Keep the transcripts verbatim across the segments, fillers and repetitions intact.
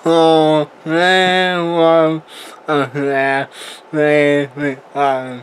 Oh, there was a there, there, there,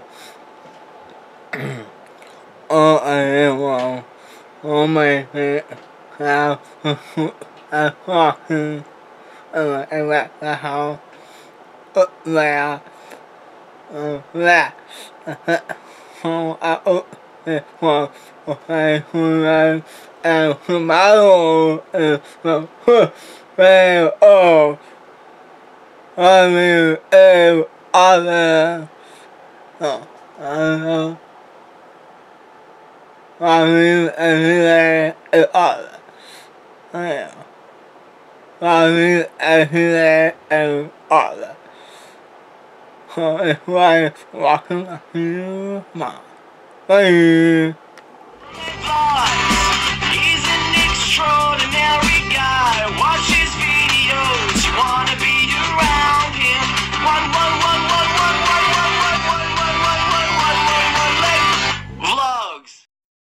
oh, I was, oh, my feet, how, I walking, and I left the house, up there, uh, there, oh, I up there, was, okay, who I, and tomorrow is the first day of I mean, every other, oh, I don't know, I mean, every day is other, yeah, I mean, every day is other, so it's why it's walking a few miles, bye. He's an extra